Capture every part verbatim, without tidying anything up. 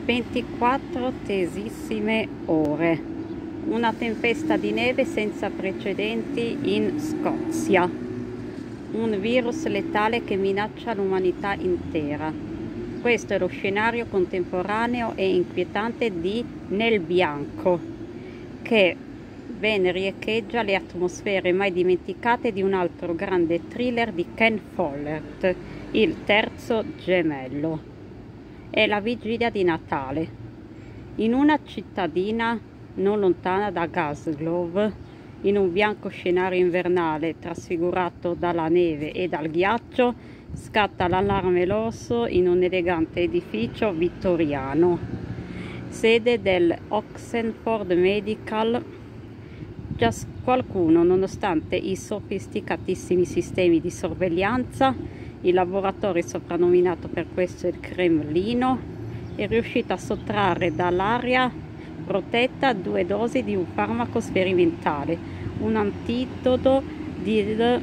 ventiquattro tesissime ore, una tempesta di neve senza precedenti in Scozia, un virus letale che minaccia l'umanità intera. Questo è lo scenario contemporaneo e inquietante di Nel Bianco, che ben riecheggia le atmosfere mai dimenticate di un altro grande thriller di Ken Follett, Il terzo gemello. È la vigilia di Natale. In una cittadina non lontana da Glasgow, in un bianco scenario invernale trasfigurato dalla neve e dal ghiaccio, scatta l'allarme rosso in un elegante edificio vittoriano, sede del Oxenford Medical. Già qualcuno, nonostante i sofisticatissimi sistemi di sorveglianza, il laboratorio soprannominato per questo il Cremlino, è riuscito a sottrarre dall'aria protetta due dosi di un farmaco sperimentale, un antidoto del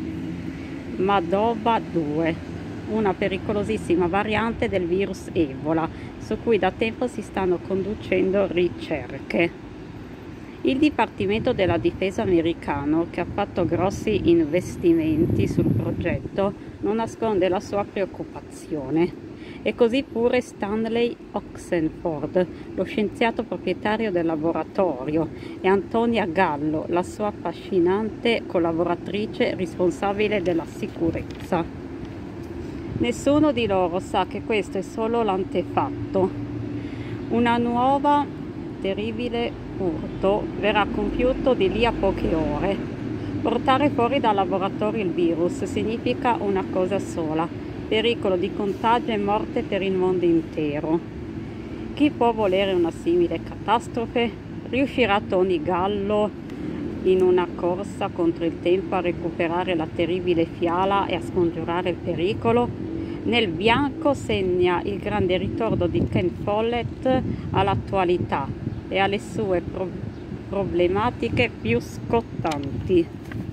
Madova due, una pericolosissima variante del virus Ebola, su cui da tempo si stanno conducendo ricerche. Il Dipartimento della Difesa americano, che ha fatto grossi investimenti sul progetto, non nasconde la sua preoccupazione. E così pure Stanley Oxenford, lo scienziato proprietario del laboratorio, e Antonia Gallo, la sua affascinante collaboratrice responsabile della sicurezza. Nessuno di loro sa che questo è solo l'antefatto. Una nuova, terribile furto verrà compiuto di lì a poche ore. Portare fuori dal laboratorio il virus significa una cosa sola: pericolo di contagio e morte per il mondo intero. Chi può volere una simile catastrofe? Riuscirà Tony Gallo, in una corsa contro il tempo, a recuperare la terribile fiala e a scongiurare il pericolo? Nel Bianco segna il grande ritorno di Ken Follett all'attualità e alle sue pro- problematiche più scottanti.